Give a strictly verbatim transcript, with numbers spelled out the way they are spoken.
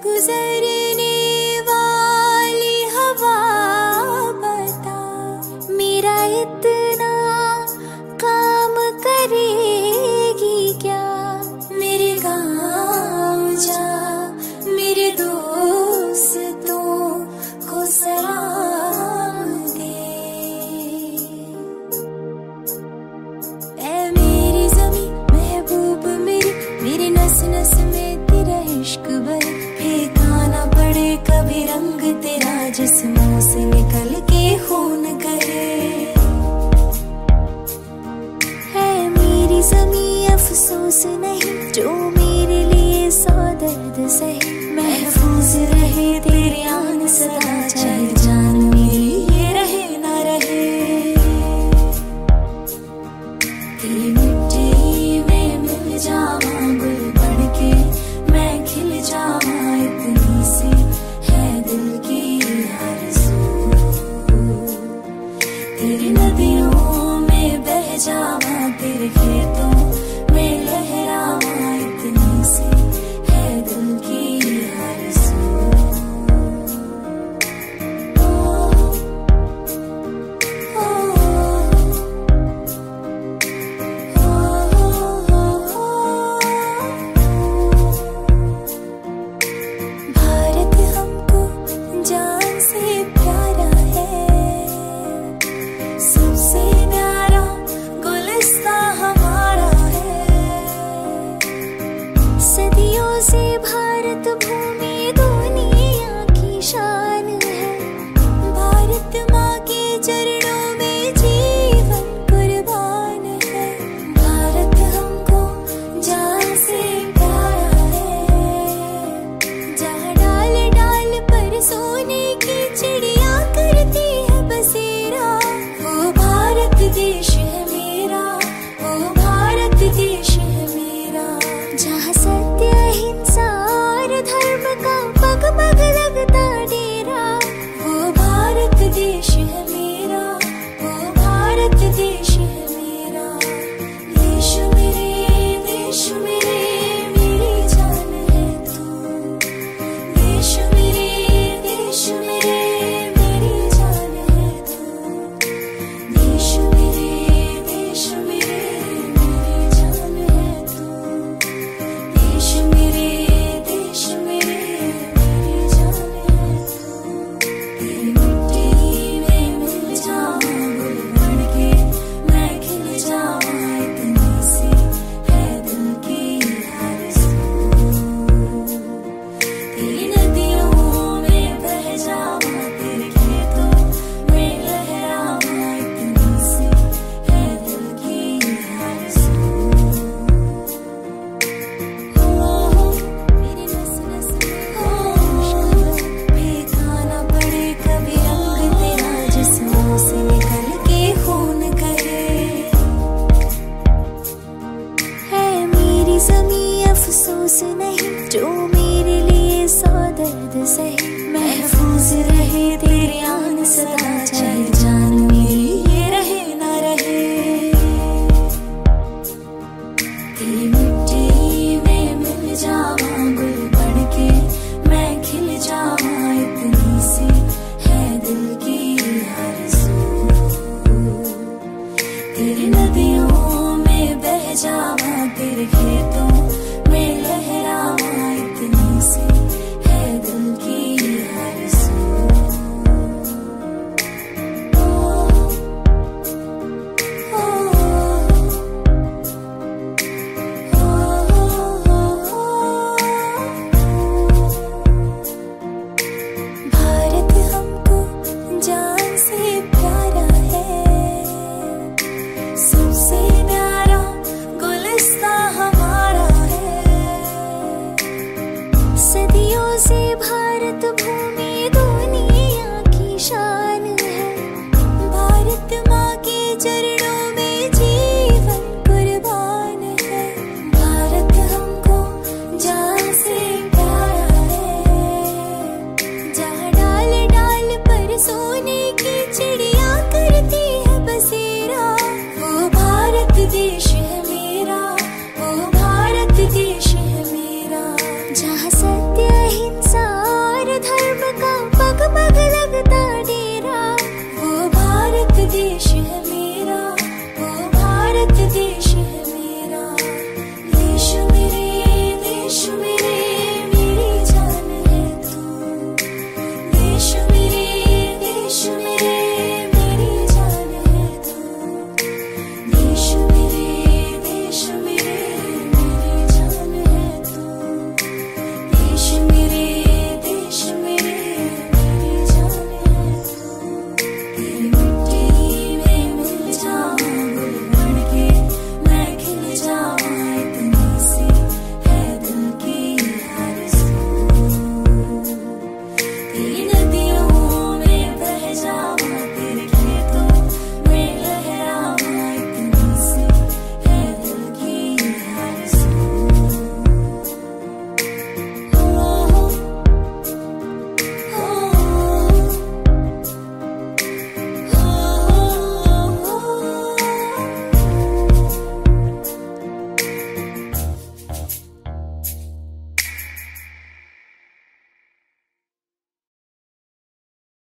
गुजरने वाली हवा बता, मेरा इतना काम करेगी क्या? मेरे गाँव जा, मेरे दोस्तों को सलाम दे। ऐ मेरी ज़मीं महबूब मेरी, मेरी नस नस में तेरा इश्क भर, फेंका ना पड़े कभी रंग तेरा जिस्मों से निकल के खून करे। है मेरी ज़मीं अफसोस नहीं जो मेरे लिए सौ दर्द सहे, महफूज रहे तेरी आन सदा, चाहे जान मेरी ये रहे ना रहे। तेरी मिट्टी में मिल जावां गुल बन के, मैं खिल जावां इतनी सी है दिल की आरज़ू। तेरी नदियों में बह जावां, तेरे खेतों में लहरावां इतनी सी है दिल की आरज़ू। ओ, ओ, ओ, भारत हमको जान से प्यारा है, सबसे प्यारा गुलिस्तां हमारा है। सदियों से भारत भूमि दुनिया की शान है, भारत माँ के चरणों में जीवन कुर्बान है। भारत हमको जान से प्यारा है, जहाँ डाल डाल पर सोने की चिड़िया करती है बसेरा, वो भारत देश है मेरा, वो भारत देश है मेरा। जहाँ सत्य अहिंसा और धर्म का पग पग लगता डेरा, वो भारत देश है मेरा, वो भारत देश है मेरा। देश मेरे, देश मेरे, मेरी जान है तू। देश मेरे, देश मेरे, मेरी जान है तू। देश मेरे, देश मेरे, मेरी जान है तू। देश मेरे, देश मेरे, मेरी जान है तू। तेरी मिट्टी में मिल जावां गुल बन के, मैं खिल जावां इतनी सी है दिल की आरज़ू। तेरी नदियों में बह जावां, तेरे खेतों में लहरावां इतनी सी है दिल की आरज़ू। ओ, मेरी नस नस में हो, फेंका ना पड़े कभी रंग तेरा जिस्मों से निकल के खून करे। है मेरी ज़मीं अफसोस नहीं जो मेरे लिए सौ दर्द सहे, महफूज रहे तेरी आन सदा, चाहे जान मेरी ये रहे ना रहे। तेरी मिट्टी में मिल जावां गुल बन के, मैं खिल जावां इतनी सी है दिल की आरज़ू। तेरी नदियों में बह जावां, तेरे खेतों में लहरावां इतनी सी है दिल की आरज़ू। मगर